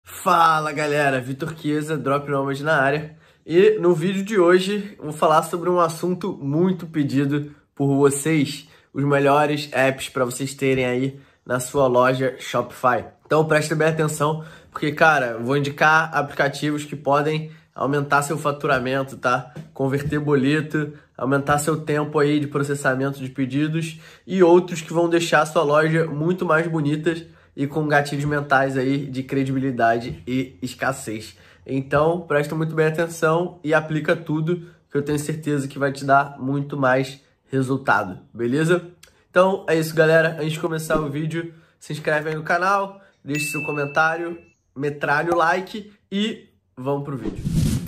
Fala galera, Vitor Chiesa, Drop Nomad na área. E no vídeo de hoje vou falar sobre um assunto muito pedido por vocês, os melhores apps para vocês terem aí na sua loja Shopify. Então presta bem atenção, porque cara, vou indicar aplicativos que podem aumentar seu faturamento, tá? Converter boleto, aumentar seu tempo aí de processamento de pedidos e outros que vão deixar a sua loja muito mais bonita e com gatilhos mentais aí de credibilidade e escassez. Então, presta muito bem atenção e aplica tudo, que eu tenho certeza que vai te dar muito mais resultado, beleza? Então, é isso, galera. Antes de começar o vídeo, se inscreve aí no canal, deixe seu comentário, metralha o like e vamos pro vídeo.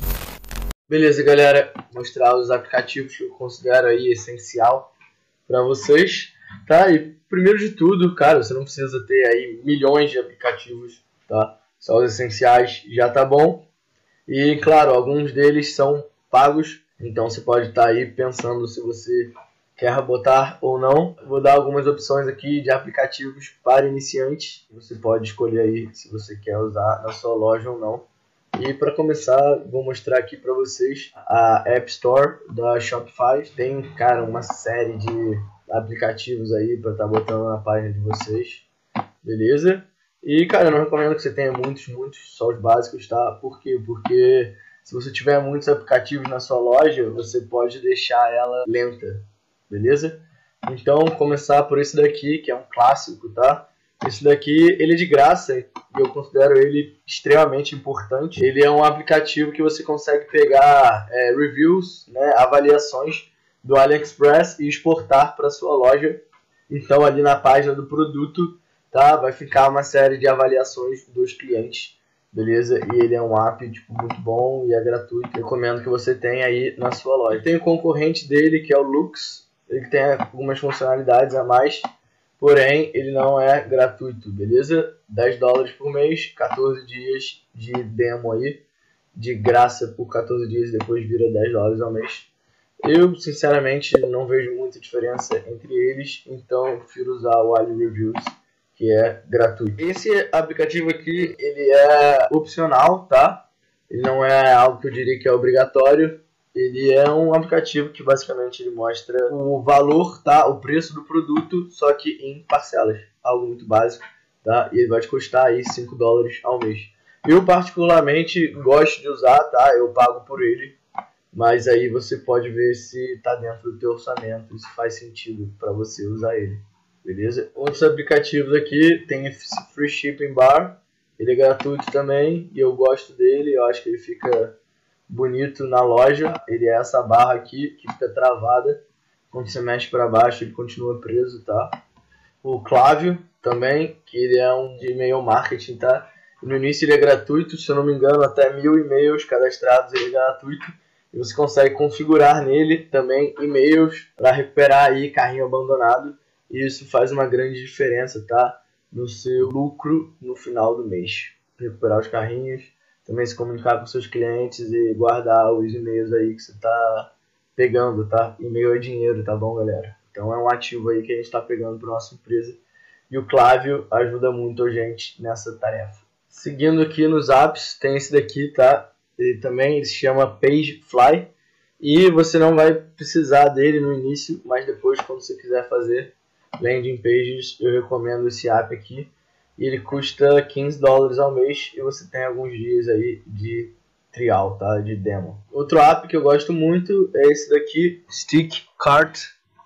Beleza, galera. Mostrar os aplicativos que eu considero aí essencial para vocês, tá? E primeiro de tudo, cara, você não precisa ter aí milhões de aplicativos, tá? Só os essenciais já tá bom. E, claro, alguns deles são pagos, então você pode estar aí pensando se você quer botar ou não. Vou dar algumas opções aqui de aplicativos para iniciantes. Você pode escolher aí se você quer usar na sua loja ou não. E para começar, vou mostrar aqui para vocês a App Store da Shopify. Tem, cara, uma série de aplicativos aí para estar botando na página de vocês, beleza? E, cara, eu não recomendo que você tenha muitos, só os básicos, tá? Por quê? Porque se você tiver muitos aplicativos na sua loja, você pode deixar ela lenta, beleza? Então, começar por esse daqui, que é um clássico, tá? Esse daqui, ele é de graça e eu considero ele extremamente importante. Ele é um aplicativo que você consegue pegar reviews, né, avaliações do AliExpress e exportar para sua loja. Então, ali na página do produto, tá, vai ficar uma série de avaliações dos clientes, beleza? E ele é um app tipo, muito bom e é gratuito. Recomendo que você tenha aí na sua loja. Tem o concorrente dele, que é o Lux. Ele tem algumas funcionalidades a mais, porém, ele não é gratuito, beleza? $10 por mês, 14 dias de demo aí, de graça por 14 dias e depois vira $10 ao mês. Eu, sinceramente, não vejo muita diferença entre eles, então eu prefiro usar o Ali Reviews, que é gratuito. Esse aplicativo aqui, ele é opcional, tá? Ele não é algo que eu diria que é obrigatório. Ele é um aplicativo que basicamente ele mostra o valor, tá? O preço do produto, só que em parcelas. Algo muito básico, tá? E ele vai te custar aí $5 ao mês. Eu particularmente gosto de usar, tá? Eu pago por ele. Mas aí você pode ver se está dentro do teu orçamento, se faz sentido para você usar ele, beleza? Outros aplicativos aqui, tem esse Free Shipping Bar, ele é gratuito também e eu gosto dele, eu acho que ele fica bonito na loja. Ele é essa barra aqui que fica travada, quando você mexe para baixo ele continua preso, tá? O Klaviyo também, que ele é um de e-mail marketing, tá? No início ele é gratuito, se eu não me engano até 1000 e-mails cadastrados ele é gratuito. E você consegue configurar nele também e-mails para recuperar aí carrinho abandonado. E isso faz uma grande diferença, tá? No seu lucro no final do mês. Recuperar os carrinhos, também se comunicar com seus clientes e guardar os e-mails aí que você está pegando, tá? E-mail é dinheiro, tá bom, galera? Então é um ativo aí que a gente está pegando para nossa empresa. E o Klaviyo ajuda muito a gente nessa tarefa. Seguindo aqui nos apps, tem esse daqui, tá? Ele se chama Pagefly e você não vai precisar dele no início, mas depois quando você quiser fazer landing pages, eu recomendo esse app aqui. Ele custa $15 ao mês e você tem alguns dias aí de trial, tá? De demo. Outro app que eu gosto muito é esse daqui, Stick Cart,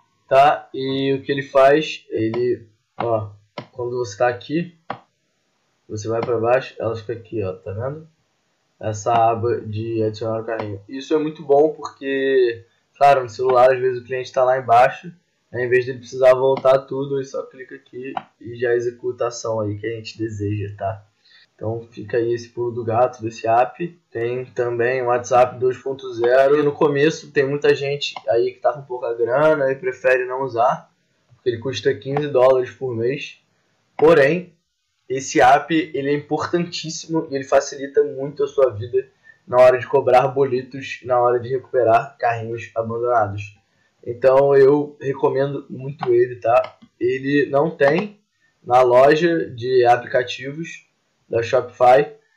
tá? E o que ele faz, ó, quando você está aqui, você vai para baixo, ela fica aqui, ó, tá vendo? Essa aba de adicionar o carrinho. Isso é muito bom porque, claro, no celular às vezes o cliente está lá embaixo, né, em vez de ele precisar voltar tudo, ele só clica aqui e já executa a ação aí que a gente deseja, tá? Então fica aí esse pulo do gato desse app. Tem também o WhatsApp 2.0 e no começo tem muita gente aí que está com pouca grana e prefere não usar, porque ele custa $15 por mês. Porém, esse app ele é importantíssimo e ele facilita muito a sua vida na hora de cobrar boletos, na hora de recuperar carrinhos abandonados. Então eu recomendo muito ele, tá? Ele não tem na loja de aplicativos da Shopify,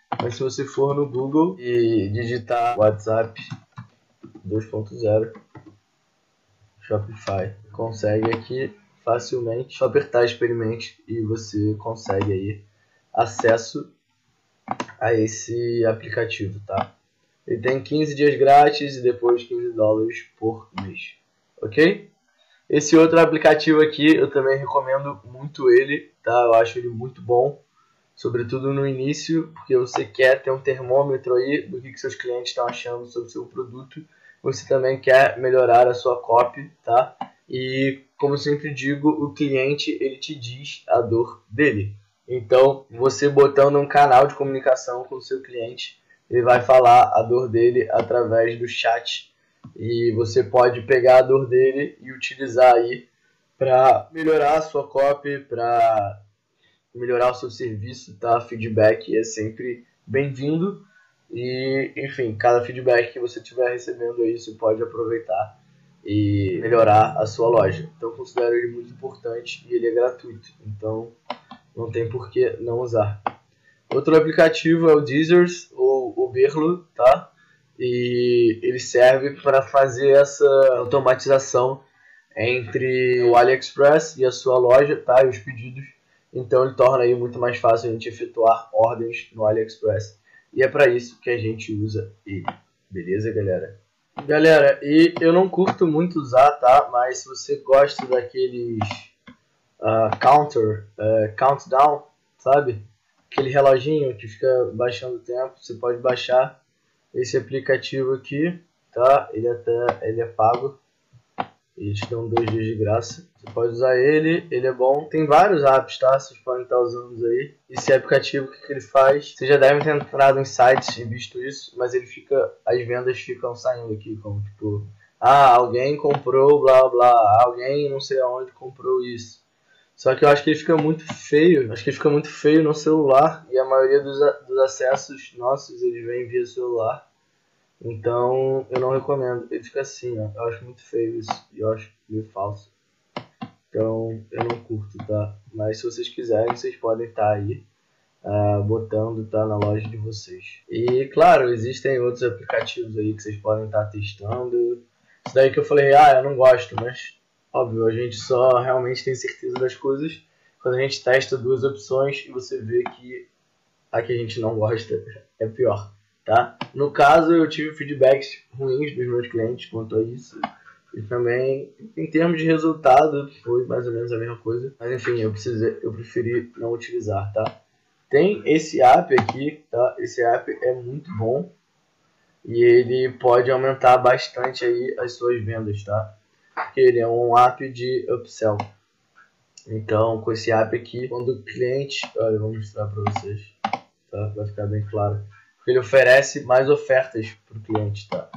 Mas se você for no Google e digitar WhatsApp 2.0 Shopify, consegue aqui facilmente, só apertar experimente e você consegue aí acesso a esse aplicativo, tá? Ele tem 15 dias grátis e depois $15 por mês, ok? Esse outro aplicativo aqui eu também recomendo muito ele, tá? Eu acho ele muito bom, sobretudo no início, porque você quer ter um termômetro aí do que seus clientes estão achando sobre o seu produto. Você também quer melhorar a sua copy, tá? E como eu sempre digo, o cliente ele te diz a dor dele. Então, você botando um canal de comunicação com o seu cliente, ele vai falar a dor dele através do chat. E você pode pegar a dor dele e utilizar aí para melhorar a sua copy, para melhorar o seu serviço, tá? Feedback é sempre bem-vindo. E, enfim, cada feedback que você estiver recebendo aí, você pode aproveitar e melhorar a sua loja. Então, eu considero ele muito importante e ele é gratuito. Então, não tem por que não usar. Outro aplicativo é o Deezers ou o Berlo, tá? E ele serve para fazer essa automatização entre o AliExpress e a sua loja, tá? E os pedidos. Então ele torna aí muito mais fácil a gente efetuar ordens no AliExpress. E é para isso que a gente usa ele. Beleza, galera? Galera, e eu não curto muito usar, tá? Mas se você gosta daqueles countdown, sabe? Aquele reloginho que fica baixando o tempo, você pode baixar esse aplicativo aqui, tá? Ele é pago. Eles te dão 2 dias de graça. Você pode usar ele é bom. Tem vários apps, tá? Vocês podem estar usando aí. Esse aplicativo, o que ele faz? Vocês já devem ter entrado em sites e visto isso, mas ele fica, as vendas ficam saindo aqui, como tipo, alguém comprou blá blá, alguém não sei aonde comprou isso. Só que eu acho que ele fica muito feio. Acho que ele fica muito feio no celular e a maioria dos acessos nossos eles vêm via celular. Então, eu não recomendo. Ele fica assim, ó. Eu acho muito feio isso. E eu acho meio falso. Então, eu não curto, tá? Mas se vocês quiserem, vocês podem estar aí botando, tá? Na loja de vocês. E, claro, existem outros aplicativos aí que vocês podem estar testando. Isso daí que eu falei, eu não gosto. Mas, óbvio, a gente só realmente tem certeza das coisas quando a gente testa 2 opções e você vê que a que a gente não gosta é pior. Tá? No caso, eu tive feedbacks ruins dos meus clientes quanto a isso. E também, em termos de resultado, foi mais ou menos a mesma coisa. Mas enfim, eu preferi não utilizar, tá? Tem esse app aqui, tá? Esse app é muito bom. E ele pode aumentar bastante aí as suas vendas, tá? Porque ele é um app de upsell. Então, com esse app aqui, quando o cliente... Olha, eu vou mostrar para vocês. Tá? Vai ficar bem claro. Ele oferece mais ofertas para o cliente, tá?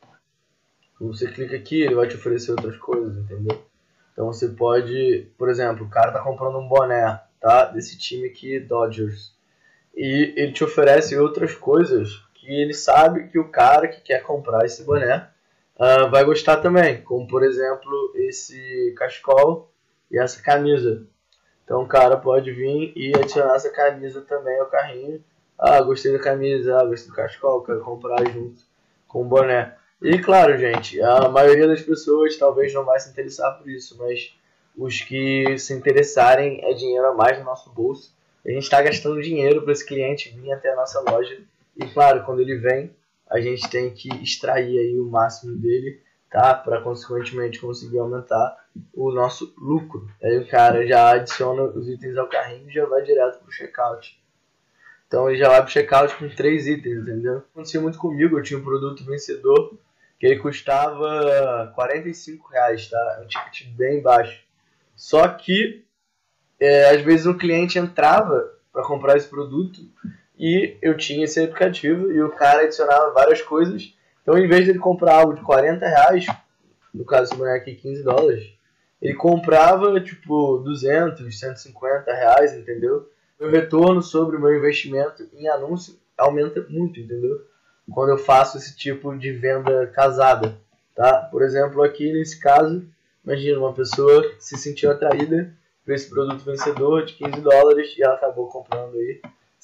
Quando você clica aqui, ele vai te oferecer outras coisas, entendeu? Então você pode, por exemplo, o cara tá comprando um boné, tá? Desse time aqui, Dodgers. E ele te oferece outras coisas que ele sabe que o cara que quer comprar esse boné vai gostar também. Como, por exemplo, esse cachecol e essa camisa. Então o cara pode vir e adicionar essa camisa também ao carrinho. Gostei da camisa, gostei do cachecol, quero comprar junto com o boné. E claro, gente, a maioria das pessoas talvez não vai se interessar por isso, mas os que se interessarem é dinheiro a mais no nosso bolso. A gente está gastando dinheiro para esse cliente vir até a nossa loja. E claro, quando ele vem, a gente tem que extrair aí o máximo dele, tá? Para consequentemente conseguir aumentar o nosso lucro. Aí o cara já adiciona os itens ao carrinho e já vai direto para o checkout. Então ele já vai pro checkout com 3 itens, entendeu? Aconteceu muito comigo, eu tinha um produto vencedor que ele custava R$45, tá? É um ticket bem baixo. Só que, às vezes o cliente entrava para comprar esse produto e eu tinha esse aplicativo e o cara adicionava várias coisas. Então, em vez de ele comprar algo de R$40, no caso esse boneco aqui, $15, ele comprava, tipo, 200, R$150, entendeu? Meu retorno sobre o meu investimento em anúncio aumenta muito, entendeu? Quando eu faço esse tipo de venda casada, tá? Por exemplo, aqui nesse caso, imagina uma pessoa se sentiu atraída por esse produto vencedor de $15 e ela acabou comprando aí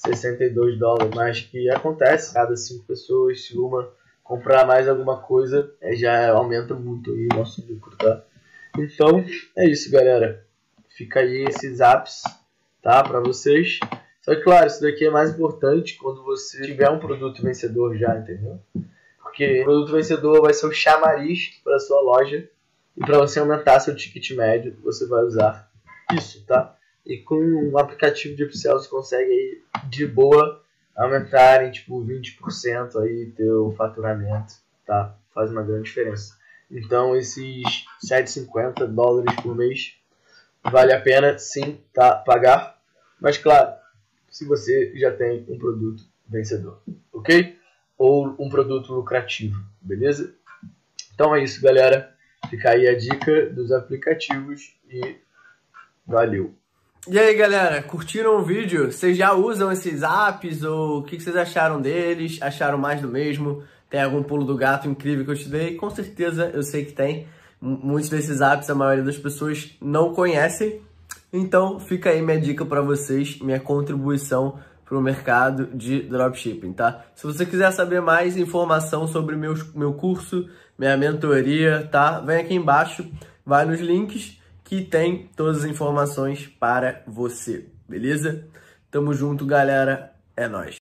$62, mas que acontece, cada 5 pessoas, se uma comprar mais alguma coisa, já aumenta muito aí o nosso lucro, tá? Então, é isso, galera. Fica aí esses apps, tá, para vocês. Só que, claro, isso daqui é mais importante quando você tiver um produto vencedor já, entendeu? Porque o produto vencedor vai ser o chamariz para sua loja e para você aumentar seu ticket médio, você vai usar isso, tá? E com um aplicativo de upsell você consegue aí, de boa, aumentar em tipo 20% aí teu faturamento, tá? Faz uma grande diferença. Então esses $750 por mês vale a pena sim, tá? Pagar. Mas claro, se você já tem um produto vencedor, ok? Ou um produto lucrativo, beleza? Então é isso, galera. Fica aí a dica dos aplicativos e valeu! E aí, galera, curtiram o vídeo? Vocês já usam esses apps ou o que vocês acharam deles? Acharam mais do mesmo? Tem algum pulo do gato incrível que eu te dei? Com certeza eu sei que tem. Muitos desses apps a maioria das pessoas não conhecem. Então fica aí minha dica para vocês, minha contribuição para o mercado de dropshipping, tá? Se você quiser saber mais informação sobre meu curso, minha mentoria, tá? Vem aqui embaixo, vai nos links que tem todas as informações para você, beleza? Tamo junto, galera. É nóis.